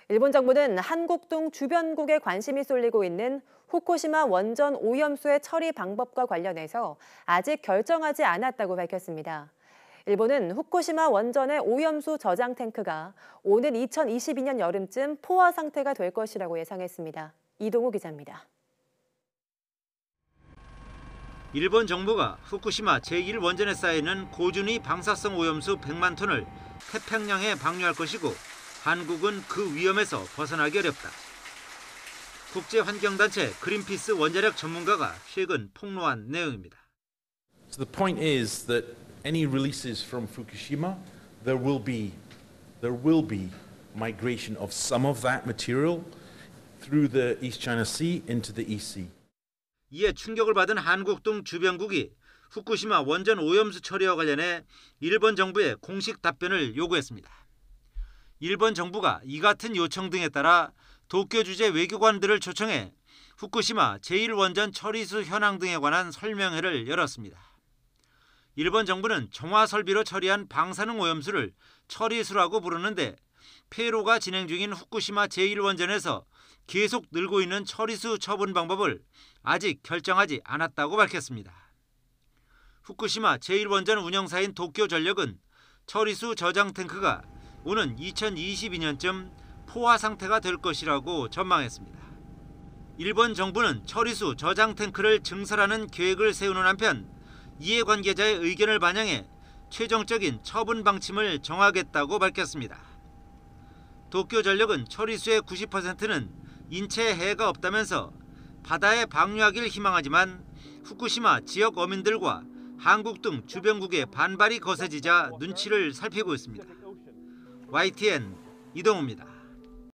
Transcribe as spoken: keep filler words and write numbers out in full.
일본 정부는 한국 등 주변국에 관심이 쏠리고 있는 후쿠시마 원전 오염수의 처리 방법과 관련해서 아직 결정하지 않았다고 밝혔습니다. 일본은 후쿠시마 원전의 오염수 저장 탱크가 오는 이천이십이 년 여름쯤 포화 상태가 될 것이라고 예상했습니다. 이동우 기자입니다. 일본 정부가 후쿠시마 제일 원전에 쌓이는 고준위 방사성 오염수 백만 톤을 태평양에 방류할 것이고 한국은 그 위험에서 벗어나기 어렵다. 국제환경단체 그린피스 원자력 전문가가 최근 폭로한 내용입니다. So the point is that any releases from Fukushima, there will be there will be migration of some of that material through the East China Sea into the East Sea. 이에 충격을 받은 한국 등 주변국이 후쿠시마 원전 오염수 처리와 관련해 일본 정부에 공식 답변을 요구했습니다. 일본 정부가 이 같은 요청 등에 따라 도쿄 주재 외교관들을 초청해 후쿠시마 제일 원전 처리수 현황 등에 관한 설명회를 열었습니다. 일본 정부는 정화 설비로 처리한 방사능 오염수를 처리수라고 부르는데 폐로가 진행 중인 후쿠시마 제일 원전에서 계속 늘고 있는 처리수 처분 방법을 아직 결정하지 않았다고 밝혔습니다. 후쿠시마 제일 원전 운영사인 도쿄전력은 처리수 저장 탱크가 오는 이천이십이 년쯤 포화 상태가 될 것이라고 전망했습니다. 일본 정부는 처리수 저장 탱크를 증설하는 계획을 세우는 한편 이해관계자의 의견을 반영해 최종적인 처분 방침을 정하겠다고 밝혔습니다. 도쿄전력은 처리수의 구십 퍼센트는 인체에 해가 없다면서 바다에 방류하길 희망하지만 후쿠시마 지역 어민들과 한국 등 주변국의 반발이 거세지자 눈치를 살피고 있습니다. 와이티엔 이동우입니다.